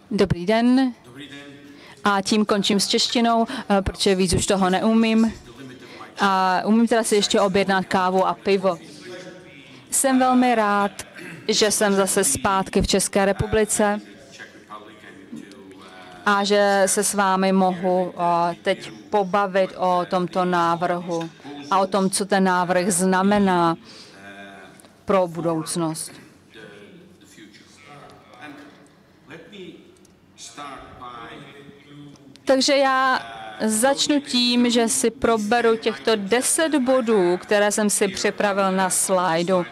Dobrý den. A tím končím s češtinou, protože víc už toho neumím. A umím teda si ještě objednat kávu a pivo. Jsem velmi rád, že jsem zase zpátky v České republice a že se s vámi mohu teď pobavit o tomto návrhu a o tom, co ten návrh znamená pro budoucnost. Takže já začnu tím, že si proberu těchto 10 bodů, které jsem si připravil na slajdu.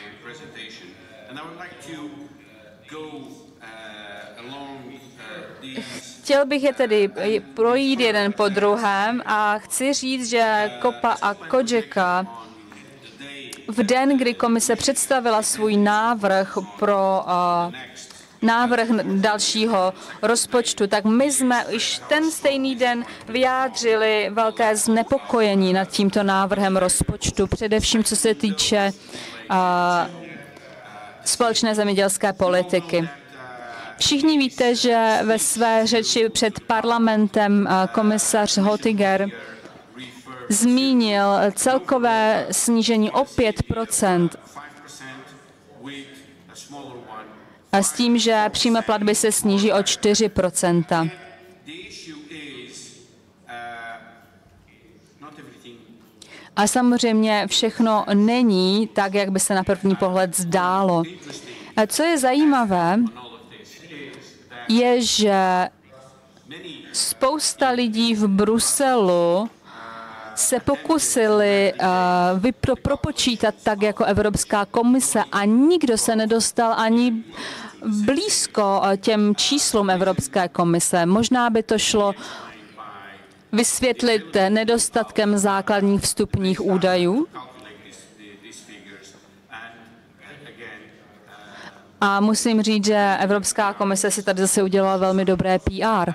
Chtěl bych je tedy projít jeden po druhém a chci říct, že Kopa a Kodžeka v den, kdy komise představila svůj návrh pro návrh dalšího rozpočtu, tak my jsme už ten stejný den vyjádřili velké znepokojení nad tímto návrhem rozpočtu, především co se týče společné zemědělské politiky. Všichni víte, že ve své řeči před parlamentem komisař Oettinger zmínil celkové snížení o 5%. A s tím, že přímé platby se sníží o 4%. A samozřejmě všechno není tak, jak by se na první pohled zdálo. A co je zajímavé, je, že spousta lidí v Bruselu se pokusili propočítat tak jako Evropská komise a nikdo se nedostal ani blízko těm číslům Evropské komise. Možná by to šlo vysvětlit nedostatkem základních vstupních údajů. A musím říct, že Evropská komise si tady zase udělala velmi dobré PR.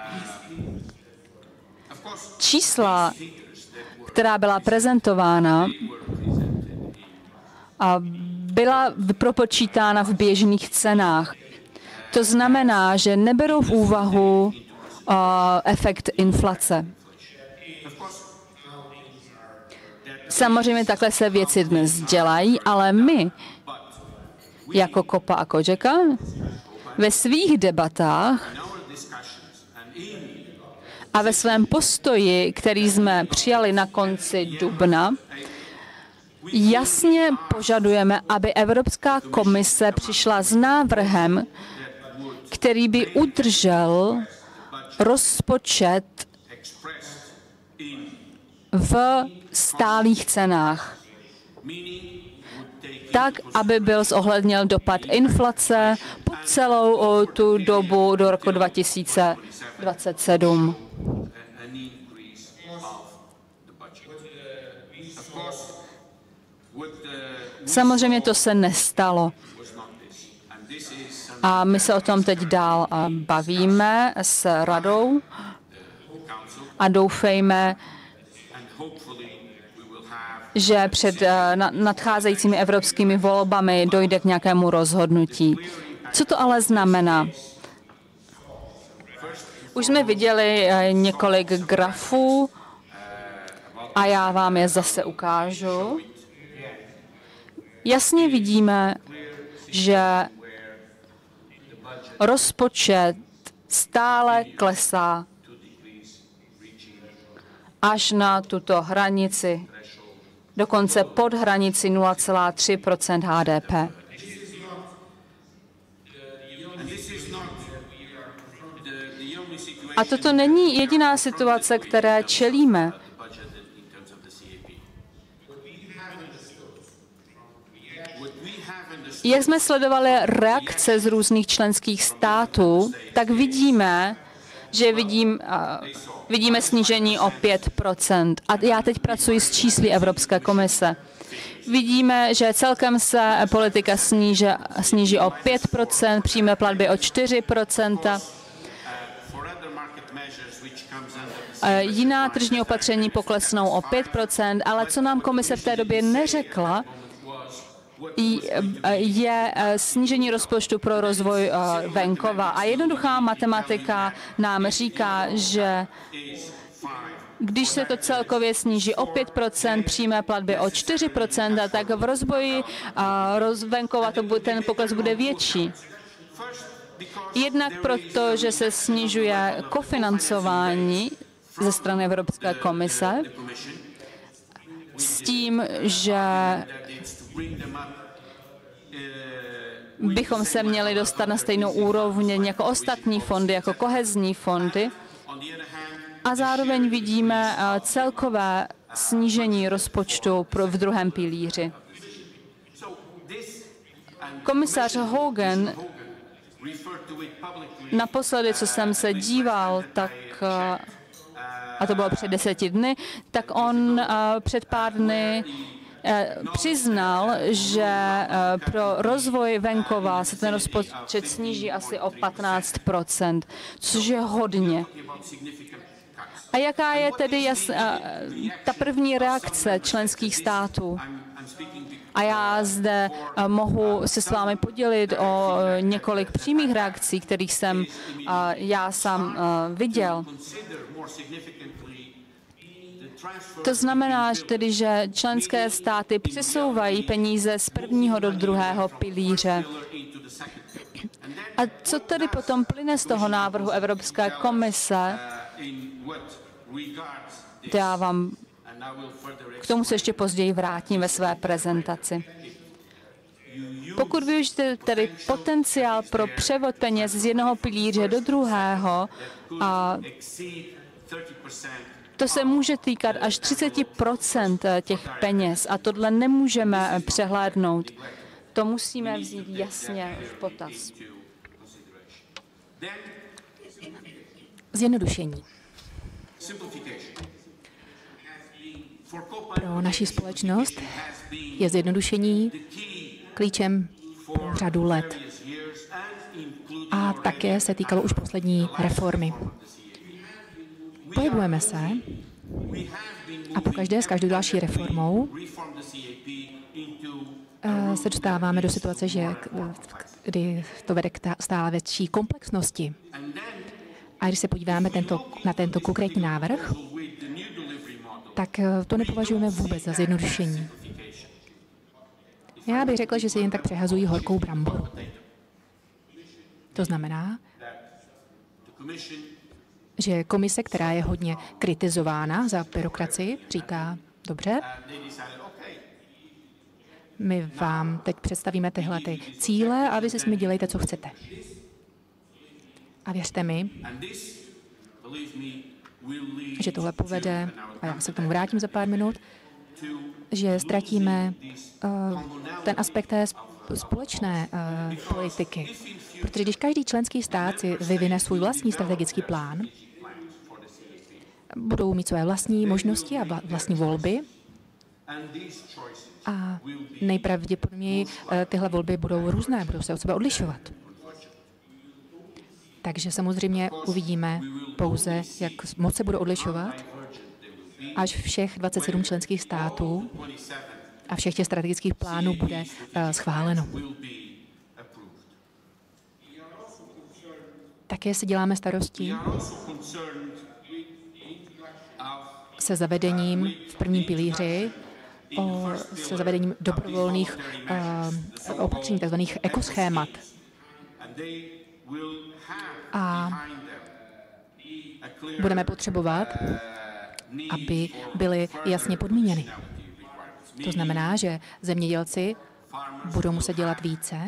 Čísla, která byla prezentována, a byla propočítána v běžných cenách. To znamená, že neberou v úvahu efekt inflace. Samozřejmě takhle se věci dnes dělají, ale my, jako Kopa a Kodžeka, ve svých debatách a ve svém postoji, který jsme přijali na konci dubna, jasně požadujeme, aby Evropská komise přišla s návrhem, který by udržel rozpočet v stálých cenách. Tak, aby byl zohlednil dopad inflace po celou tu dobu do roku 2027. Samozřejmě to se nestalo. A my se o tom teď dál bavíme s radou a doufejme, že před nadcházejícími evropskými volbami dojde k nějakému rozhodnutí. Co to ale znamená? Už jsme viděli několik grafů a já vám je zase ukážu. Jasně vidíme, že rozpočet stále klesá až na tuto hranici, dokonce pod hranici 0,3 HDP. A toto není jediná situace, které čelíme. Jak jsme sledovali reakce z různých členských států, tak vidíme, že vidíme snížení o 5%. A já teď pracuji s čísly Evropské komise. Vidíme, že celkem se politika sníží o 5%, přímé platby o 4%. Jiná tržní opatření poklesnou o 5%, ale co nám komise v té době neřekla, je snížení rozpočtu pro rozvoj venkova. A jednoduchá matematika nám říká, že když se to celkově sníží o 5%, přímé platby o 4%, tak v rozvoji venkova ten pokles bude větší. Jednak proto, že se snižuje kofinancování ze strany Evropské komise, s tím, že bychom se měli dostat na stejnou úroveň jako ostatní fondy, jako kohezní fondy. A zároveň vidíme celkové snížení rozpočtu v druhém pilíři. Komisař Hogan, naposledy, co jsem se díval, tak, a to bylo před 10 dny, tak on před pár dny přiznal, že pro rozvoj venkova se ten rozpočet sníží asi o 15%, což je hodně. A jaká je tedy ta první reakce členských států? A já zde mohu se s vámi podělit o několik přímých reakcí, kterých jsem já sám viděl. To znamená tedy, že členské státy přesouvají peníze z prvního do druhého pilíře. A co tedy potom plyne z toho návrhu Evropské komise? Já vám k tomu se ještě později vrátím ve své prezentaci. Pokud využijete tedy potenciál pro převod peněz z jednoho pilíře do druhého, a to se může týkat až 30% těch peněz a tohle nemůžeme přehlédnout. To musíme vzít jasně v potaz. Zjednodušení. Pro naši společnost je zjednodušení klíčem po řadu let. A také se týkalo už poslední reformy. Pohybujeme se a s každou další reformou se dostáváme do situace, kdy to vede k stále větší komplexnosti. A když se podíváme na tento konkrétní návrh, tak to nepovažujeme vůbec za zjednodušení. Já bych řekla, že se jen tak přehazují horkou bramboru. To znamená, že komise, která je hodně kritizována za byrokracii, říká, dobře, my vám teď představíme tyhle ty cíle a vy si s nimi dělejte, co chcete. A věřte mi, že tohle povede, a já se k tomu vrátím za pár minut, že ztratíme ten aspekt té společné politiky. Protože když každý členský stát si vyvine svůj vlastní strategický plán, budou mít své vlastní možnosti a vlastní volby a nejpravděpodobněji tyhle volby budou různé, budou se od sebe odlišovat. Takže samozřejmě uvidíme pouze, jak moc se budou odlišovat, až všech 27 členských států a všech těch strategických plánů bude schváleno. Také si děláme starosti se zavedením v prvním pilíři, se zavedením dobrovolných opatření, takzvaných ekoschémat. A budeme potřebovat, aby byly jasně podmíněny. To znamená, že zemědělci budou muset dělat více.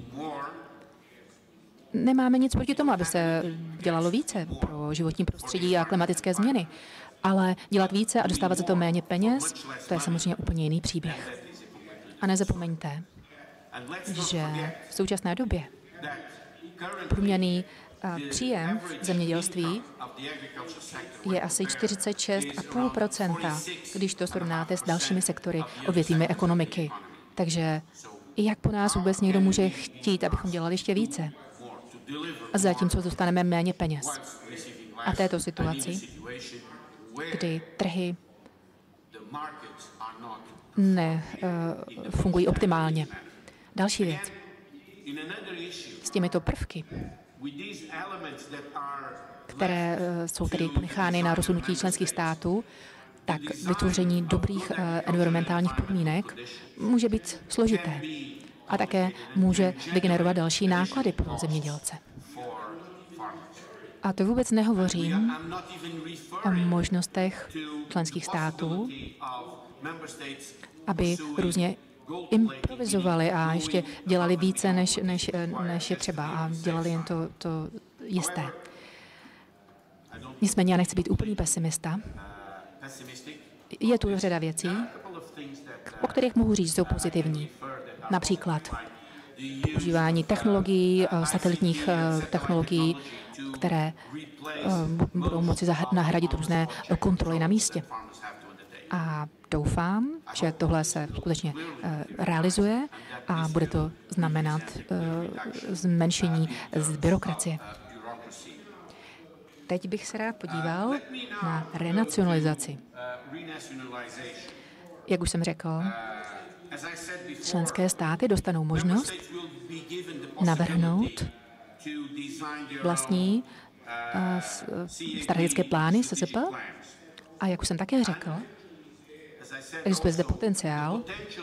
Nemáme nic proti tomu, aby se dělalo více pro životní prostředí a klimatické změny. Ale dělat více a dostávat za to méně peněz, to je samozřejmě úplně jiný příběh. A nezapomeňte, že v současné době průměrný příjem v zemědělství je asi 46,5%, když to srovnáte s dalšími sektory odvětvími ekonomiky. Takže jak po nás vůbec někdo může chtít, abychom dělali ještě více? Zatímco dostaneme méně peněz. A v této situaci, kdy trhy nefungují optimálně. Další věc. S těmito prvky, které jsou tedy ponechány na rozhodnutí členských států, tak vytvoření dobrých environmentálních podmínek může být složité a také může vygenerovat další náklady pro zemědělce. A to vůbec nehovořím o možnostech členských států, aby různě improvizovali a ještě dělali více, než je třeba a dělali jen to jisté. Nicméně já nechci být úplný pesimista. Je tu řada věcí, o kterých mohu říct, že jsou pozitivní. Například používání technologií, satelitních technologií, které budou moci nahradit různé kontroly na místě. A doufám, že tohle se skutečně realizuje a bude to znamenat zmenšení z byrokracie. Teď bych se rád podíval na renacionalizaci. Jak už jsem řekl, členské státy dostanou možnost navrhnout vlastní strategické plány SZP a jak už jsem také řekl, existuje zde potenciál,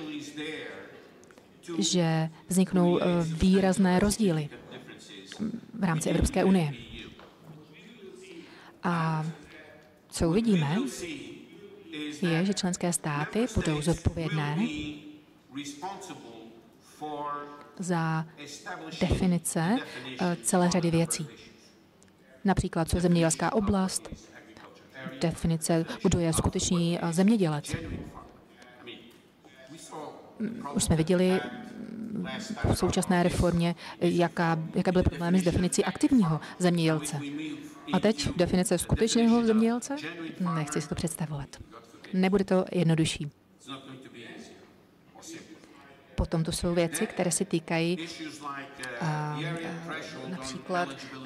že vzniknou výrazné rozdíly v rámci Evropské unie. A co uvidíme, je, že členské státy budou zodpovědné za definice celé řady věcí. Například, co je zemědělská oblast, definice, kdo je skutečný zemědělec. Už jsme viděli v současné reformě, jaké byly problémy s definicí aktivního zemědělce. A teď definice skutečného zemědělce? Nechci si to představovat. Nebude to jednodušší. Potom to jsou věci, které se týkají například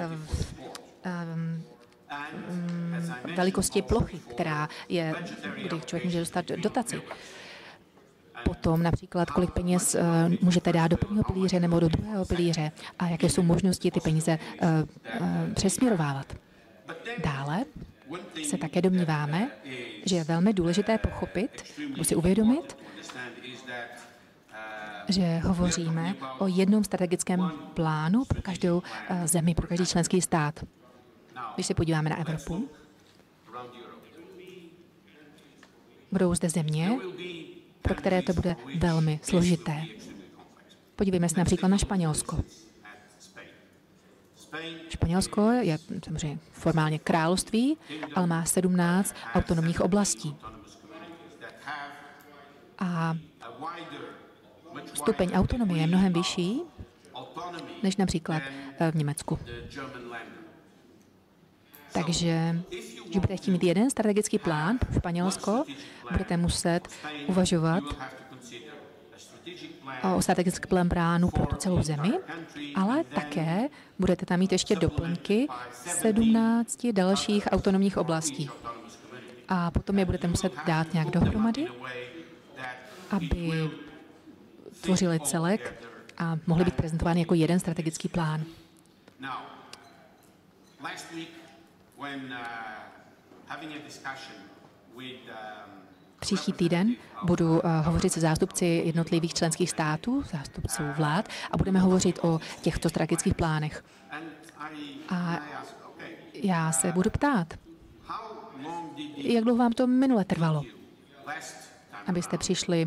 velikosti plochy, která je, kdy člověk může dostat dotaci. Potom například, kolik peněz můžete dát do prvního pilíře nebo do druhého pilíře a jaké jsou možnosti ty peníze přesměrovávat. Dále se také domníváme, že je velmi důležité pochopit, nebo si uvědomit, že hovoříme o jednom strategickém plánu pro každou zemi, pro každý členský stát. Když se podíváme na Evropu, budou zde země, pro které to bude velmi složité. Podívejme se například na Španělsko. Španělsko je samozřejmě formálně království, ale má 17 autonomních oblastí. A stupeň autonomie je mnohem vyšší než například v Německu. Takže, když budete chtít mít jeden strategický plán pro Španělsko, budete muset uvažovat o strategickém plánu pro tu celou zemi, ale také budete tam mít ještě doplňky 17 dalších autonomních oblastí. A potom je budete muset dát nějak dohromady, aby tvořili celek a mohly být prezentovány jako jeden strategický plán. Příští týden budu hovořit se zástupci jednotlivých členských států, zástupců vlád a budeme hovořit o těchto strategických plánech. A já se budu ptát, jak dlouho vám to minule trvalo, abyste přišli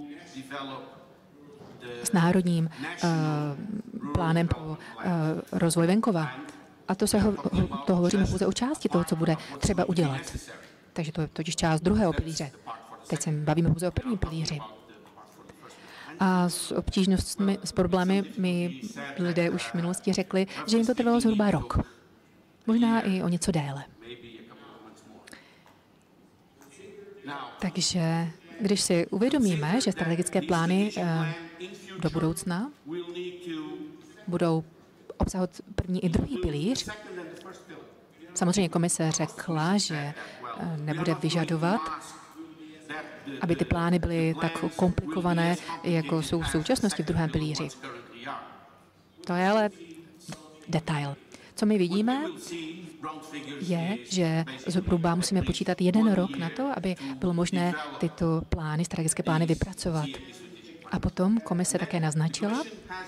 s národním plánem pro rozvoj venkova. A to hovoříme pouze o části toho, co bude třeba udělat. Takže to je totiž část druhého pilíře. Teď se bavíme pouze o prvním pilíři. A s obtížnostmi, s problémy mi lidé už v minulosti řekli, že jim to trvalo zhruba rok. Možná i o něco déle. Takže když si uvědomíme, že strategické plány do budoucna budou obsahovat první i druhý pilíř, samozřejmě komise řekla, že nebude vyžadovat, aby ty plány byly tak komplikované, jako jsou v současnosti v druhém pilíři. To je ale detail. Co my vidíme, je, že zhruba musíme počítat 1 rok na to, aby bylo možné tyto plány, strategické plány vypracovat. A potom komise také naznačila,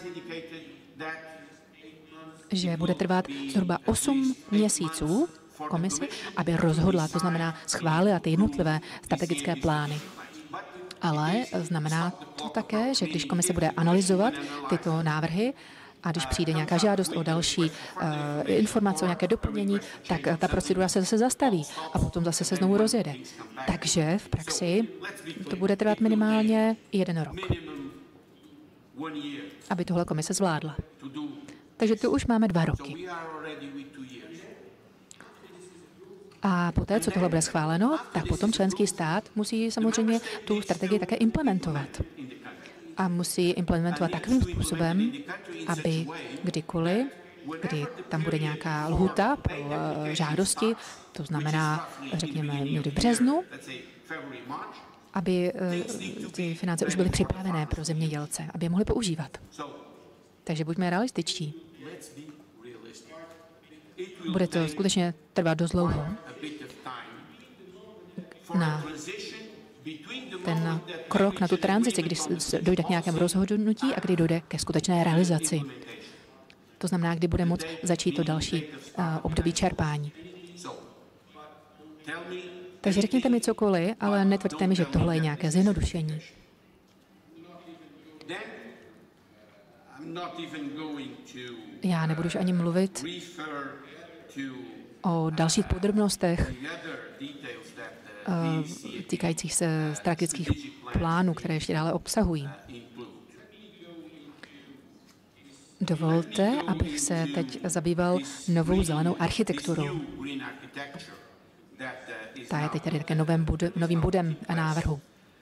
že bude trvat zhruba 8 měsíců komisi, aby rozhodla, to znamená schválila ty jednotlivé strategické plány. Ale znamená to také, že když komise bude analyzovat tyto návrhy, a když přijde nějaká žádost o další informace, o nějaké doplnění, tak ta procedura se zase zastaví a potom zase se znovu rozjede. Takže v praxi to bude trvat minimálně 1 rok, aby tohle komise zvládla. Takže tu už máme 2 roky. A poté, co tohle bude schváleno, tak potom členský stát musí samozřejmě tu strategii také implementovat. A musí implementovat takovým způsobem, aby kdykoliv, kdy tam bude nějaká lhůta pro žádosti, to znamená, řekněme, někdy v březnu, aby ty finance už byly připravené pro zemědělce, aby je mohli používat. Takže buďme realističtí. Bude to skutečně trvat dost dlouho na ten krok, na tu tranzici, když dojde k nějakému rozhodnutí a kdy dojde ke skutečné realizaci. To znamená, kdy bude moct začít to další období čerpání. Takže řekněte mi cokoliv, ale netvrďte mi, že tohle je nějaké zjednodušení. Já nebudu už ani mluvit o dalších podrobnostech týkajících se strategických plánů, které ještě dále obsahují. Dovolte, abych se teď zabýval novou zelenou architekturou. Ta je teď tady také novým bodem a návrhu.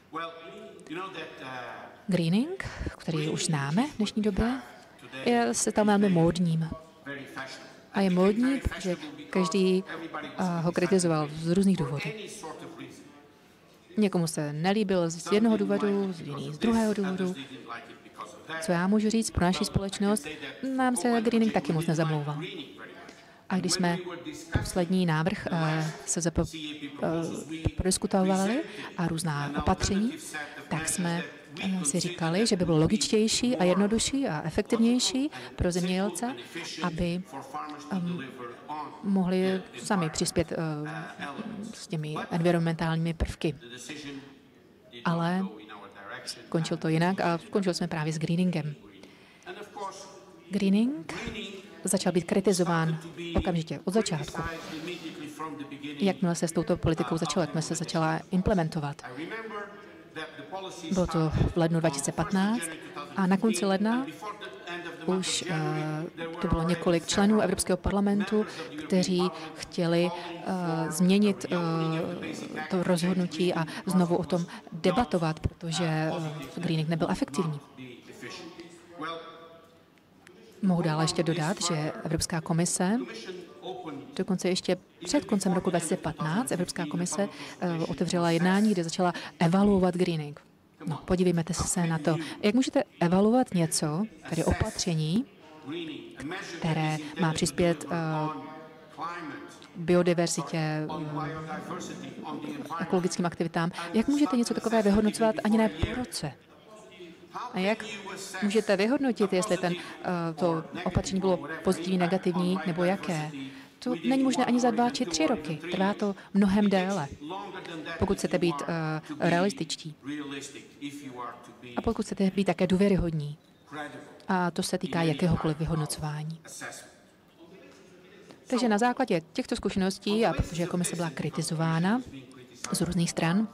Greening, který už známe v dnešní době, se stal velmi módním. A je módní, protože každý ho kritizoval z různých důvodů. Někomu se nelíbil z jednoho důvodu, z druhého důvodu. Co já můžu říct pro naši společnost, nám se greening taky moc nezamlouval. A když jsme poslední návrh SZP prodiskutovali a různá opatření, tak jsme si říkali, že by bylo logičtější a jednodušší a efektivnější pro zemědělce, aby mohli sami přispět s těmi environmentálními prvky. Ale skončil to jinak a skončili jsme právě s greeningem. Greening začal být kritizován okamžitě od začátku. Jakmile se s touto politikou začala, jakmile se začala implementovat. Bylo to v lednu 2015 a na konci ledna už to bylo několik členů Evropského parlamentu, kteří chtěli změnit to rozhodnutí a znovu o tom debatovat, protože greening nebyl efektivní. Mohu dále ještě dodat, že Evropská komise, dokonce ještě před koncem roku 2015, Evropská komise otevřela jednání, kde začala evaluovat greening. No, podívejme se na to. Jak můžete evaluovat něco, tedy opatření, které má přispět biodiverzitě, ekologickým aktivitám. Jak můžete něco takové vyhodnocovat ani ne po roce? A jak můžete vyhodnotit, jestli to opatření bylo pozitivní, negativní, nebo jaké? To není možné ani za 2 či 3 roky. Trvá to mnohem déle, pokud chcete být realističtí. A pokud chcete být také důvěryhodní. A to se týká jakéhokoliv vyhodnocování. Takže na základě těchto zkušeností, a protože komise byla kritizována z různých stran,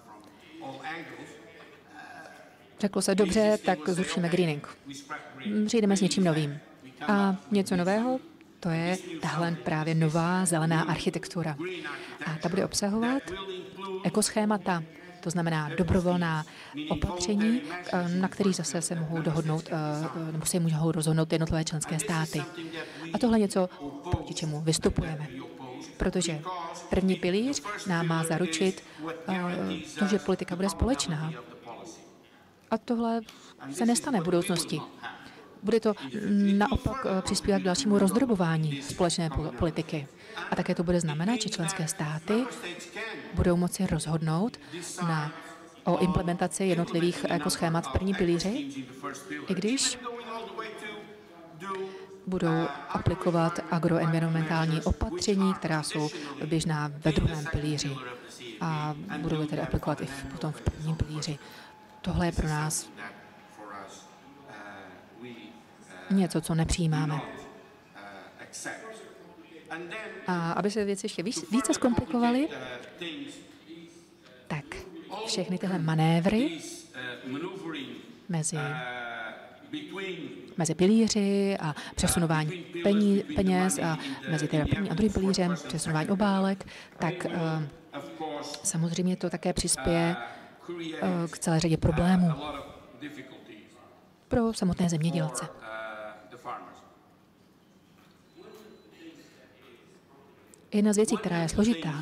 řeklo se, dobře, tak zrušíme greening. Přijdeme s něčím novým. A něco nového, to je tahle právě nová zelená architektura. A ta bude obsahovat ekoschémata, to znamená dobrovolná opatření, na kterých zase se mohou dohodnout, nebo se mohou rozhodnout jednotlivé členské státy. A tohle něco, proti čemu vystupujeme. protože první pilíř nám má zaručit to, že politika bude společná. A tohle se nestane v budoucnosti. Bude to naopak přispívat k dalšímu rozdrobování společné politiky. A také to bude znamenat, že členské státy budou moci rozhodnout o implementaci jednotlivých ekoschémat v prvním pilíři, i když budou aplikovat agroenvironmentální opatření, která jsou běžná ve druhém pilíři a budou je tedy aplikovat i potom v prvním pilíři. Tohle je pro nás něco, co nepřijímáme. A aby se věci ještě více zkomplikovaly, tak všechny tyhle manévry mezi pilíři a přesunování peněz a mezi prvním a druhým pilířem, přesunování obálek, tak samozřejmě to také přispěje k celé řadě problémů pro samotné zemědělce. Jedna z věcí, která je složitá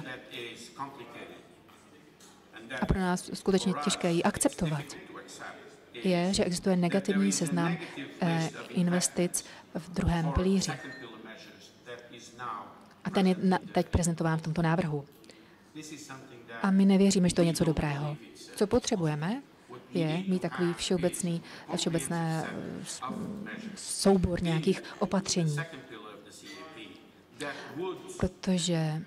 a pro nás skutečně těžké ji akceptovat, je, že existuje negativní seznam investic v druhém pilíři. A ten je teď prezentován v tomto návrhu. A my nevěříme, že to je něco dobrého. Co potřebujeme, je mít takový všeobecný soubor nějakých opatření, protože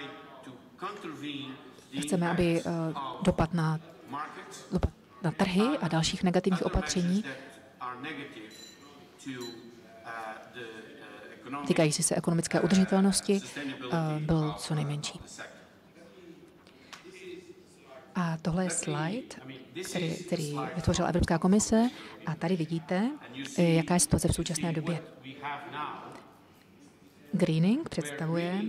chceme, aby dopad na trhy a dalších negativních opatření týkající se ekonomické udržitelnosti byl co nejmenší. A tohle je slide, který vytvořila Evropská komise a tady vidíte, jaká je situace v současné době. Greening představuje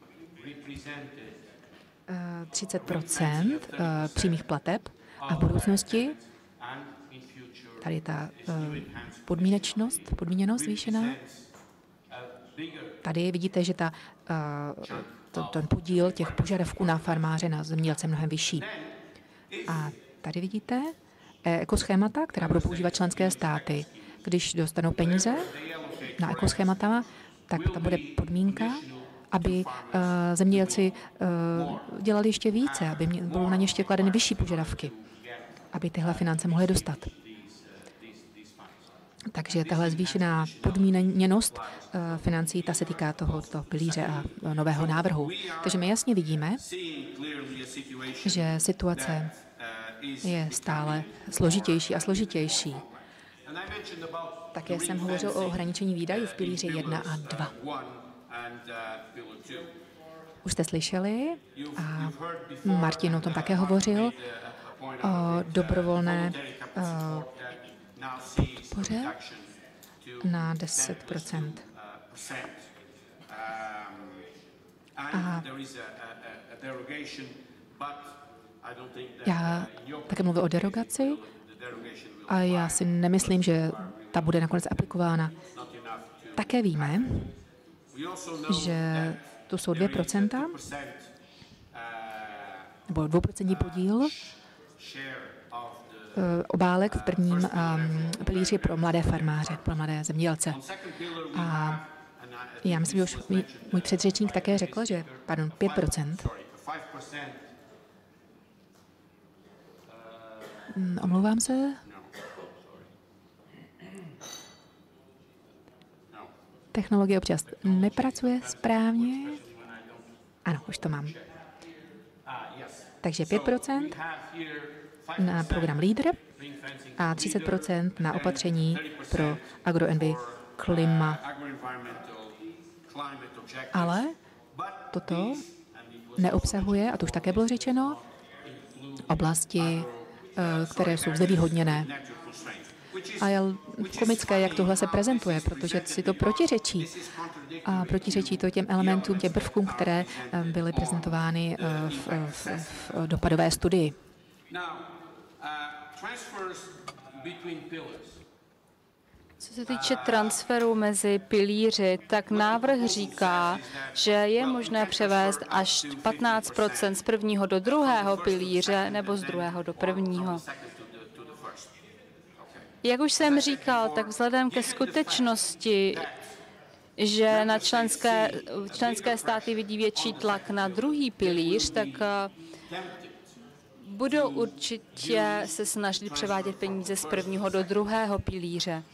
30% přímých plateb a v budoucnosti tady ta podmíněnost zvýšená. Tady vidíte, že ten podíl těch požadavků na farmáře, na zemědělce je mnohem vyšší. A tady vidíte ekoschémata, která budou používat členské státy. Když dostanou peníze na ekoschémata, tak tam bude podmínka, aby zemědělci dělali ještě více, aby budou na ně ještě kladeny vyšší požadavky, aby tyhle finance mohly dostat. Takže tahle zvýšená podmíněnost financí, ta se týká tohoto pilíře a nového návrhu. Takže my jasně vidíme, že situace je stále složitější a složitější. Také jsem hovořil o ohraničení výdajů v pilíři 1 a 2. Už jste slyšeli, a Martin o tom také hovořil, o dobrovolné podpoře na 10%. A já také mluvím o derogaci a já si nemyslím, že ta bude nakonec aplikována. Také víme, že tu jsou 2%, nebo 2% podíl obálek v prvním pilíři pro mladé farmáře, pro mladé zemědělce. A já myslím, že už můj předřečník také řekl, že, 5%. Omlouvám se. Technologie občas nepracuje správně. Ano, už to mám. Takže 5% na program LEADER a 30% na opatření pro agroenvy klima. Ale toto neobsahuje, a to už také bylo řečeno, oblasti, které jsou znevýhodněné. A je komické, jak tohle se prezentuje, protože si to protiřečí. A protiřečí to těm elementům, těm prvkům, které byly prezentovány v dopadové studii. Co se týče transferu mezi pilíři, tak návrh říká, že je možné převést až 15% z prvního do druhého pilíře nebo z druhého do prvního. Jak už jsem říkal, tak vzhledem ke skutečnosti, že na členské státy vidí větší tlak na druhý pilíř, tak budou určitě se snažit převádět peníze z prvního do druhého pilíře.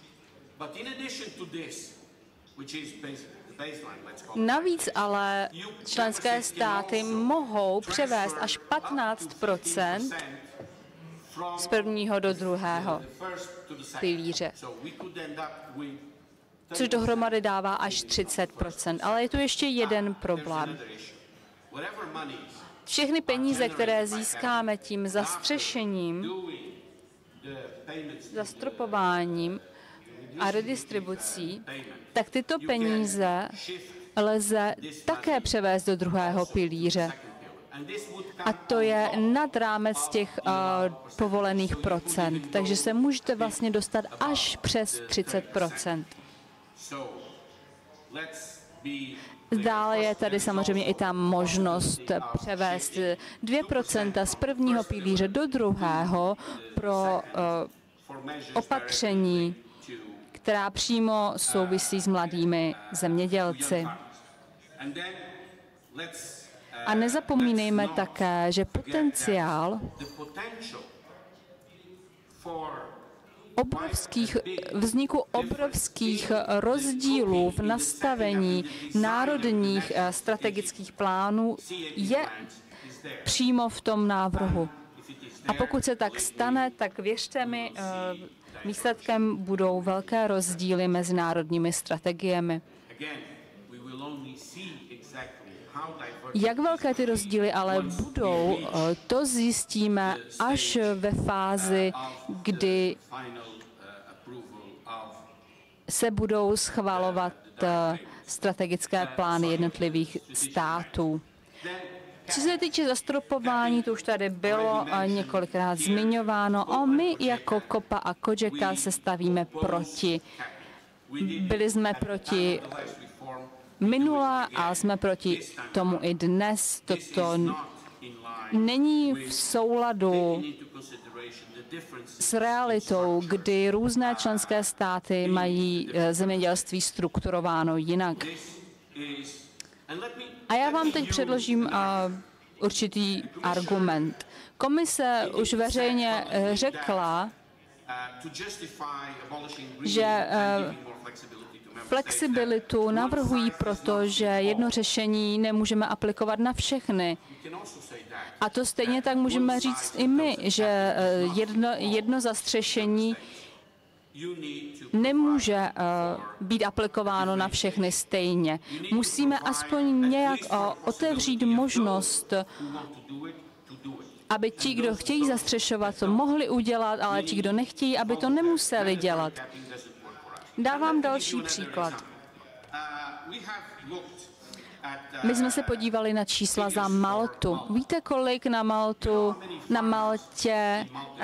Navíc ale členské státy mohou převést až 15% z prvního do druhého pilíře, což dohromady dává až 30%. Ale je tu ještě jeden problém. Všechny peníze, které získáme tím zastřešením, zastropováním a redistribucí, tak tyto peníze lze také převést do druhého pilíře. A to je nad rámec těch povolených procent. Takže se můžete vlastně dostat až přes 30%. Dále je tady samozřejmě i ta možnost převést 2% z prvního pilíře do druhého pro opatření, která přímo souvisí s mladými zemědělci. A nezapomínejme také, že potenciál vzniku obrovských rozdílů v nastavení národních strategických plánů je přímo v tom návrhu. A pokud se tak stane, tak věřte mi, výsledkem budou velké rozdíly mezi národními strategiemi. Jak velké ty rozdíly ale budou, to zjistíme až ve fázi, kdy se budou schvalovat strategické plány jednotlivých států. Co se týče zastropování, to už tady bylo několikrát zmiňováno, a my jako COPA a COGECA se stavíme proti. Byli jsme proti minule a jsme proti tomu i dnes. Toto není v souladu s realitou, kdy různé členské státy mají zemědělství strukturováno jinak. A já vám teď předložím určitý argument. Komise už veřejně řekla, že flexibilitu navrhují proto, že jedno řešení nemůžeme aplikovat na všechny. A to stejně tak můžeme říct i my, že jedno zastřešení nemůže být aplikováno na všechny stejně. Musíme aspoň nějak otevřít možnost, aby ti, kdo chtějí zastřešovat, to mohli udělat, ale ti, kdo nechtějí, aby to nemuseli dělat. Dávám další příklad. My jsme se podívali na čísla za Maltu. Víte, kolik na Maltě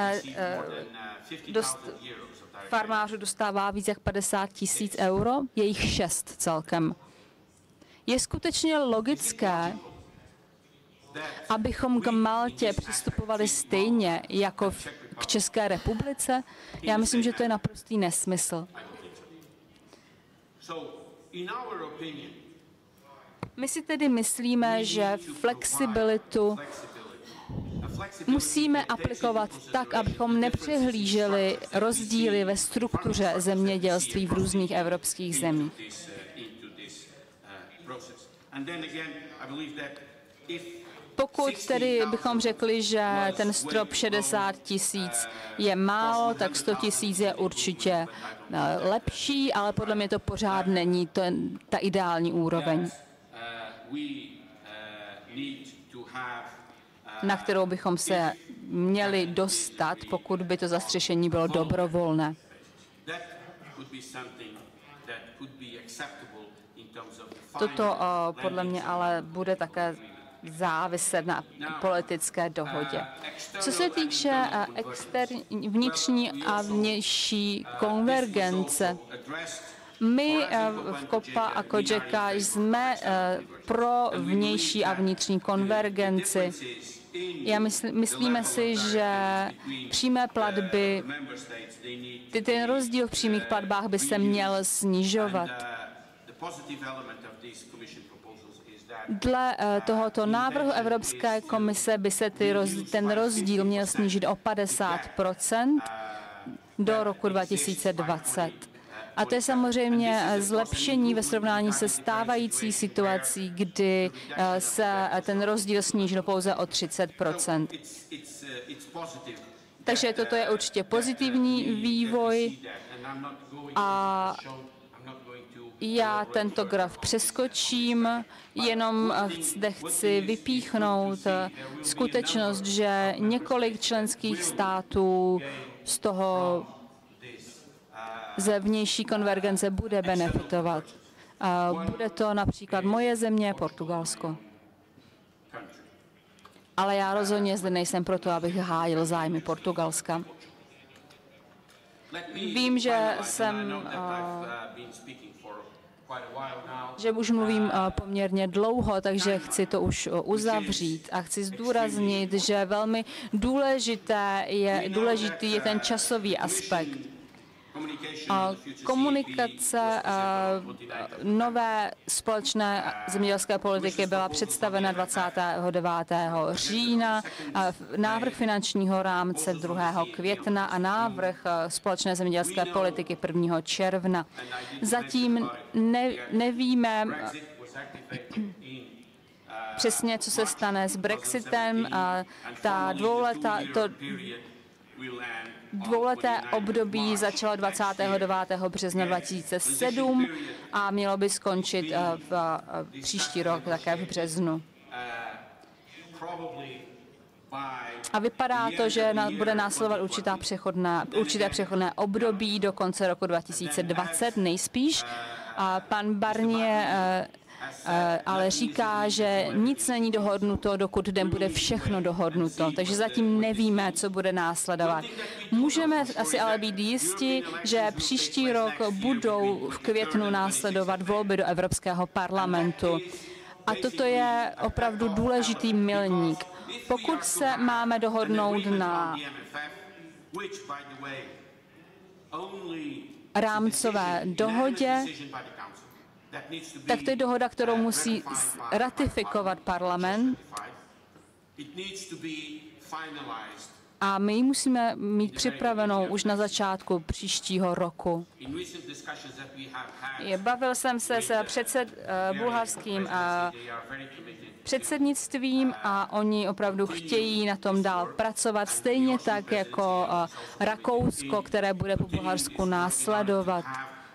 farmářů dostává víc jak 50 000 euro? Je jich 6 celkem. Je skutečně logické, abychom k Maltě přistupovali stejně jako k České republice? Já myslím, že to je naprostý nesmysl. My si tedy myslíme, že flexibilitu musíme aplikovat tak, abychom nepřehlíželi rozdíly ve struktuře zemědělství v různých evropských zemích. Pokud tedy bychom řekli, že ten strop 60 000 je málo, tak 100 000 je určitě lepší, ale podle mě to pořád není ta ideální úroveň, na kterou bychom se měli dostat, pokud by to zastřešení bylo dobrovolné. Toto podle mě ale bude také záviset na politické dohodě. Co se týče vnitřní a vnější konvergence, My v COPA a COGECA jsme pro vnější a vnitřní konvergenci. Myslíme si, že přímé platby, ten rozdíl v přímých platbách by se měl snižovat. Dle tohoto návrhu Evropské komise by se ten rozdíl měl snížit o 50% do roku 2020. A to je samozřejmě zlepšení ve srovnání se stávající situací, kdy se ten rozdíl snížil pouze o 30%. Takže toto je určitě pozitivní vývoj a já tento graf přeskočím, jenom zde chci vypíchnout skutečnost, že několik členských států z toho ze vnější konvergence bude benefitovat. Bude to například moje země, Portugalsko. Ale já rozhodně zde nejsem proto, abych hájil zájmy Portugalska. Vím, že už mluvím poměrně dlouho, takže chci to už uzavřít a chci zdůraznit, že velmi důležitý je ten časový aspekt. Komunikace nové společné zemědělské politiky byla představena 29. října, návrh finančního rámce 2. května a návrh společné zemědělské politiky 1. června. Zatím nevíme přesně, co se stane s Brexitem. Ta dvouleté období začalo 29. března 2007 a mělo by skončit v příští rok také v březnu. A vypadá to, že bude následovat určité přechodné období do konce roku 2020 nejspíš. A pan Barnier ale říká, že nic není dohodnuto, dokud nebude všechno dohodnuto. Takže zatím nevíme, co bude následovat. Můžeme asi ale být jisti, že příští rok budou v květnu následovat volby do Evropského parlamentu. A toto je opravdu důležitý milník. Pokud se máme dohodnout na rámcové dohodě, tak to je dohoda, kterou musí ratifikovat parlament a my ji musíme mít připravenou už na začátku příštího roku. Bavil jsem se s bulharským předsednictvím a oni opravdu chtějí na tom dál pracovat, stejně tak jako Rakousko, které bude po Bulharsku následovat.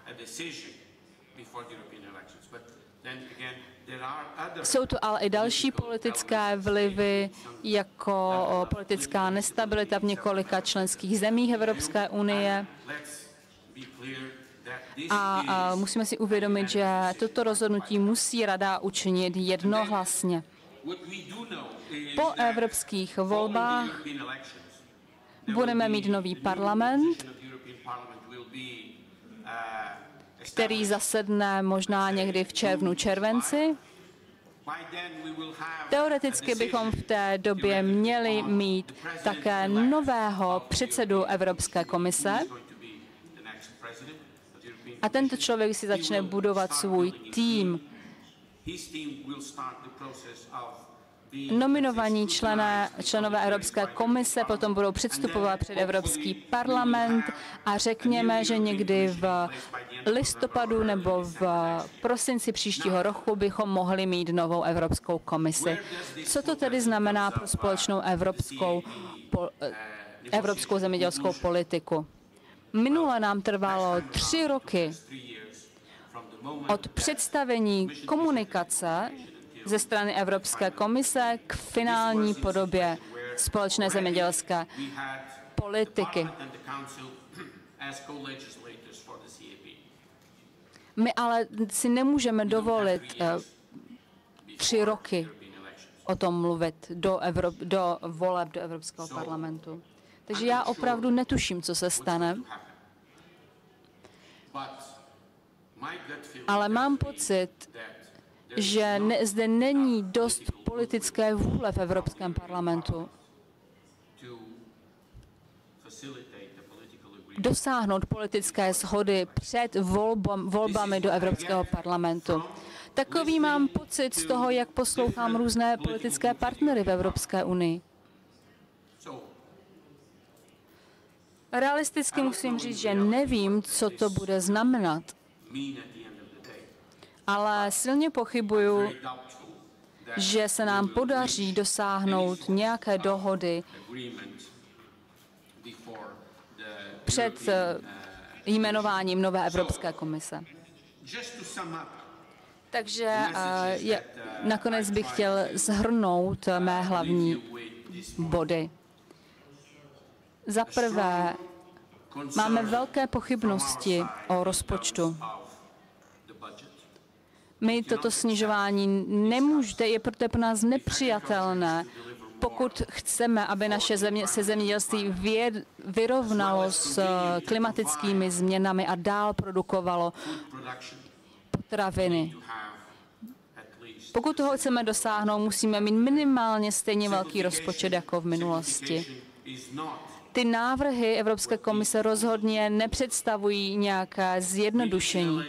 Jsou tu ale i další politické vlivy, jako politická nestabilita v několika členských zemích Evropské unie. A musíme si uvědomit, že toto rozhodnutí musí Rada učinit jednohlasně. Po evropských volbách budeme mít nový parlament, který zasedne možná někdy v červnu, červenci. Teoreticky bychom v té době měli mít také nového předsedu Evropské komise a tento člověk si začne budovat svůj tým. Nominovaní členové Evropské komise potom budou předstupovat před Evropský parlament a řekněme, že někdy v listopadu nebo v prosinci příštího roku bychom mohli mít novou Evropskou komisi. Co to tedy znamená pro společnou evropskou zemědělskou politiku? Minule nám trvalo 3 roky od představení komunikace ze strany Evropské komise k finální podobě společné zemědělské politiky. My ale si nemůžeme dovolit 3 roky o tom mluvit do voleb do Evropského parlamentu. Takže já opravdu netuším, co se stane. Ale mám pocit, že zde není dost politické vůle v Evropském parlamentu dosáhnout politické shody před volbami do Evropského parlamentu. Takový mám pocit z toho, jak poslouchám různé politické partnery v Evropské unii. Realisticky musím říct, že nevím, co to bude znamenat, ale silně pochybuju, že se nám podaří dosáhnout nějaké dohody před jmenováním nové Evropské komise. Takže nakonec bych chtěl shrnout mé hlavní body. Za prvé, máme velké pochybnosti o rozpočtu. My toto snižování nemůžete, je proto pro nás nepřijatelné, pokud chceme, aby naše zemědělství vyrovnalo s klimatickými změnami a dál produkovalo potraviny. Pokud toho chceme dosáhnout, musíme mít minimálně stejně velký rozpočet jako v minulosti. Ty návrhy Evropské komise rozhodně nepředstavují nějaké zjednodušení.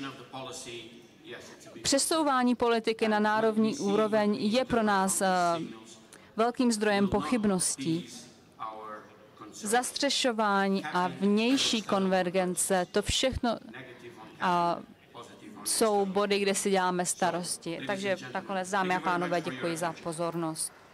Přesouvání politiky na národní úroveň je pro nás velkým zdrojem pochybností. Zastřešování a vnější konvergence, to všechno jsou body, kde si děláme starosti. Takže nakonec, dámy a pánové, děkuji za pozornost.